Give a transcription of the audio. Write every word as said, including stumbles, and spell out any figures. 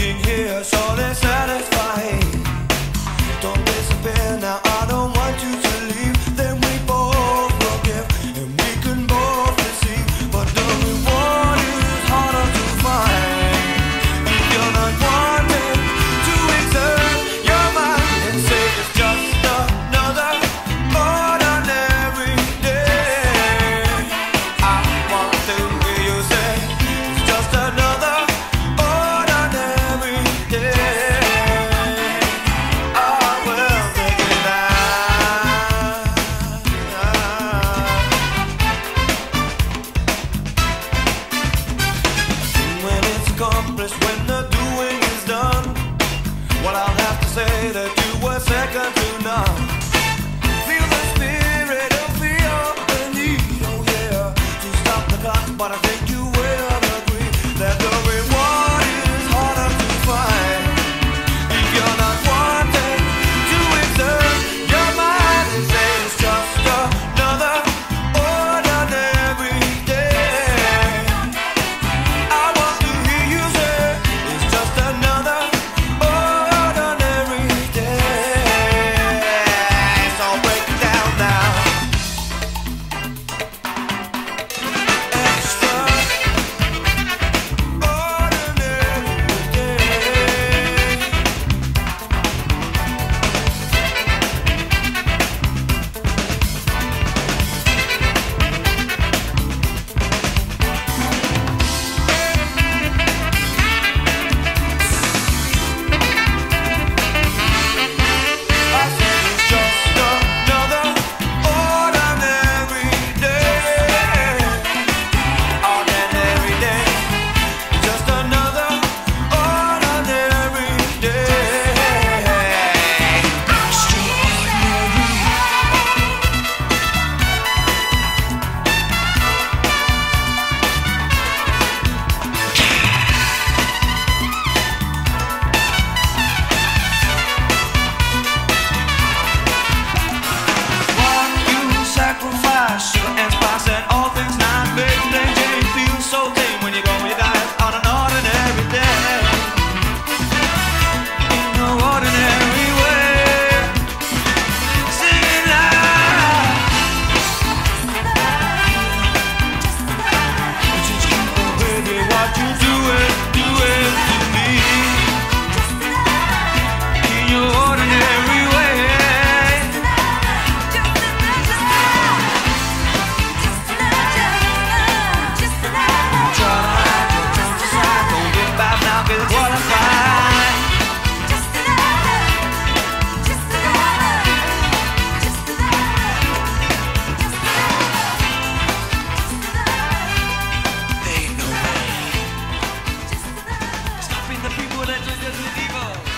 being here surely satisfied. Don't disappear now, I don't want you to leave. Then we both will give, and we can both receive. But the reward is harder to find if you're not wanting to exert your mind and say it's just another ordinary day. I want to hear you say it's just another ordinary day. When the doing is done, well, I'll have to say that you were second to none. Feel the spirit of fear, the need, oh yeah, to stop the clock, but I think you will agree that the reward is harder to find if you're not wanting to exert your mind and say it's just another ordinary day. I want to hear you say it's just another ordinary day. So break it down now. Extra ordinary day. I said it's just another ordinary day. Ordinary day. Just another ordinary day. Extraordinary. What you sacrifice, sugar and spice and all things nice, baby, plain Jane feels so tame when you go with your guys on an ordinary day. In no ordinary way. Sing it loud. Just keep on, baby, what you do it, do it to me. In your ordinary way. Don't get back now, 'cause it's what I find. Ain't no way stopping the people that do this evil.